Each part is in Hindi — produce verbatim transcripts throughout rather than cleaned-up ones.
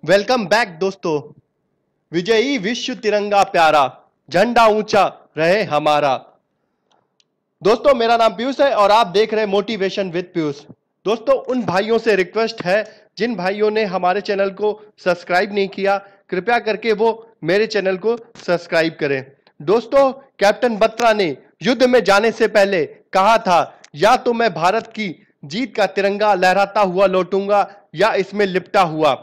वेलकम बैक दोस्तों। विजयी विश्व तिरंगा प्यारा, झंडा ऊंचा रहे हमारा। दोस्तों मेरा नाम पीयूष है और आप देख रहे हैं मोटिवेशन विद पीयूष। दोस्तों उन भाइयों से रिक्वेस्ट है जिन भाइयों ने हमारे चैनल को सब्सक्राइब नहीं किया, कृपया करके वो मेरे चैनल को सब्सक्राइब करें। दोस्तों कैप्टन बत्रा ने युद्ध में जाने से पहले कहा था, या तो मैं भारत की जीत का तिरंगा लहराता हुआ लौटूंगा या इसमें लिपटा हुआ।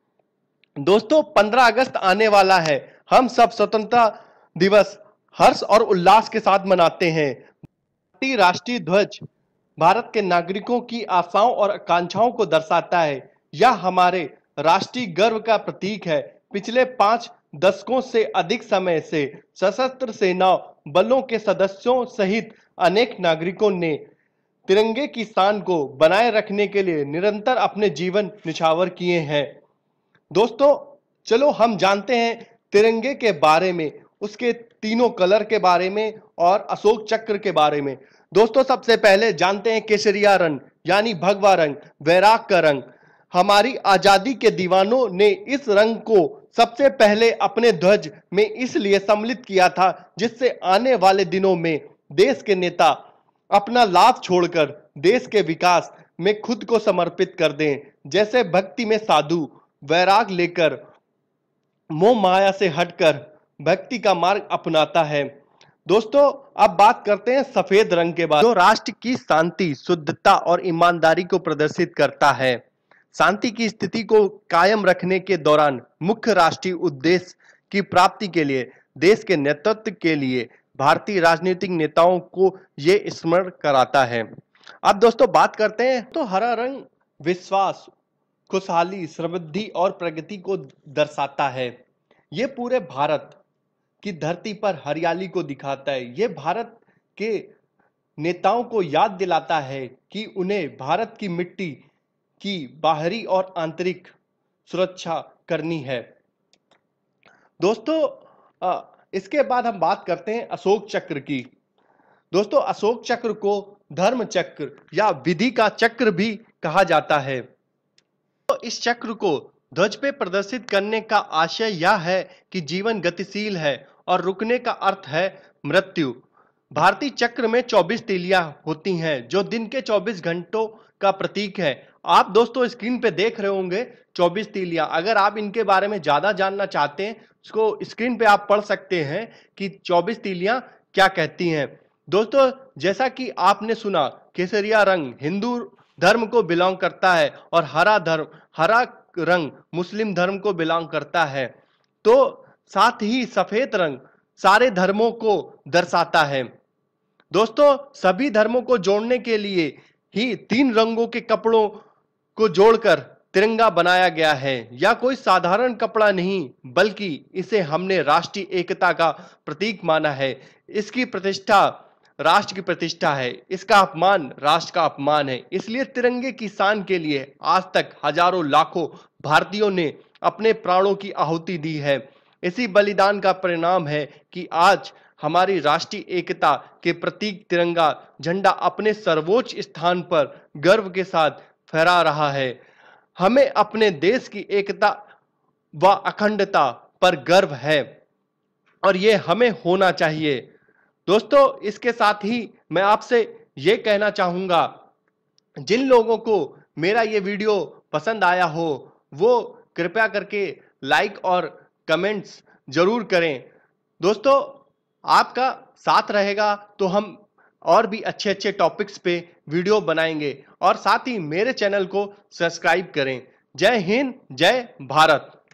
दोस्तों पंद्रह अगस्त आने वाला है। हम सब स्वतंत्रता दिवस हर्ष और उल्लास के साथ मनाते हैं। भारतीय राष्ट्रीय ध्वज भारत के नागरिकों की आशाओं और आकांक्षाओं को दर्शाता है। यह हमारे राष्ट्रीय गर्व का प्रतीक है। पिछले पांच दशकों से अधिक समय से सशस्त्र सेना बलों के सदस्यों सहित अनेक नागरिकों ने तिरंगे की शान को बनाए रखने के लिए निरंतर अपने जीवन निछावर किए हैं। दोस्तों चलो हम जानते हैं तिरंगे के बारे में, उसके तीनों कलर के बारे में और अशोक चक्र के बारे में। दोस्तों सबसे पहले जानते हैं केसरिया रंग यानी भगवा रंग, वैराग का रंग। हमारी आजादी के दीवानों ने इस रंग को सबसे पहले अपने ध्वज में इसलिए सम्मिलित किया था जिससे आने वाले दिनों में देश के नेता अपना लाभ छोड़कर देश के विकास में खुद को समर्पित कर दें। जैसे भक्ति में साधु वैराग लेकर मोह माया से हटकर भक्ति का मार्ग अपनाता है। दोस्तों अब बात करते हैं सफेद रंग के बारे में, जो राष्ट्र की शांति, शुद्धता और ईमानदारी को प्रदर्शित करता है। शांति की स्थिति को कायम रखने के दौरान मुख्य राष्ट्रीय उद्देश्य की प्राप्ति के लिए देश के नेतृत्व के लिए भारतीय राजनीतिक नेताओं को यह स्मरण कराता है। अब दोस्तों बात करते हैं तो हरा रंग विश्वास, खुशहाली, समृद्धि और प्रगति को दर्शाता है। यह पूरे भारत की धरती पर हरियाली को दिखाता है। यह भारत के नेताओं को याद दिलाता है कि उन्हें भारत की मिट्टी की बाहरी और आंतरिक सुरक्षा करनी है। दोस्तों इसके बाद हम बात करते हैं अशोक चक्र की। दोस्तों अशोक चक्र को धर्म चक्र या विधि का चक्र भी कहा जाता है। तो इस चक्र को ध्वज पे प्रदर्शित करने का आशय यह है कि जीवन गतिशील है और रुकने का अर्थ है मृत्यु। भारतीय चक्र में चौबीस तीलियां होती हैं जो दिन के चौबीस घंटों का प्रतीक है। आप दोस्तों स्क्रीन पे देख रहे होंगे चौबीस तीलियां। अगर आप इनके बारे में ज्यादा जानना चाहते हैं उसको स्क्रीन पे आप पढ़ सकते हैं कि चौबीस तीलियां क्या कहती हैं। दोस्तों जैसा कि आपने सुना केसरिया रंग हिंदू धर्म को बिलोंग करता है और हरा धर्म हरा रंग मुस्लिम धर्म को बिलोंग करता है। तो साथ ही सफेद रंग सारे धर्मों को दर्शाता है। दोस्तों सभी धर्मों को जोड़ने के लिए ही तीन रंगों के कपड़ों को जोड़कर तिरंगा बनाया गया है। यह कोई साधारण कपड़ा नहीं बल्कि इसे हमने राष्ट्रीय एकता का प्रतीक माना है। इसकी प्रतिष्ठा राष्ट्र की प्रतिष्ठा है, इसका अपमान राष्ट्र का अपमान है। इसलिए तिरंगे की शान के लिए आज तक हजारों लाखों भारतीयों ने अपने प्राणों की आहुति दी है। इसी बलिदान का परिणाम है कि आज हमारी राष्ट्रीय एकता के प्रतीक तिरंगा झंडा अपने सर्वोच्च स्थान पर गर्व के साथ फहरा रहा है। हमें अपने देश की एकता व अखंडता पर गर्व है और यह हमें होना चाहिए। दोस्तों इसके साथ ही मैं आपसे यह कहना चाहूंगा, जिन लोगों को मेरा ये वीडियो पसंद आया हो वो कृपया करके लाइक और कमेंट्स जरूर करें। दोस्तों आपका साथ रहेगा तो हम और भी अच्छे अच्छे टॉपिक्स पे वीडियो बनाएंगे और साथ ही मेरे चैनल को सब्सक्राइब करें। जय हिंद, जय भारत।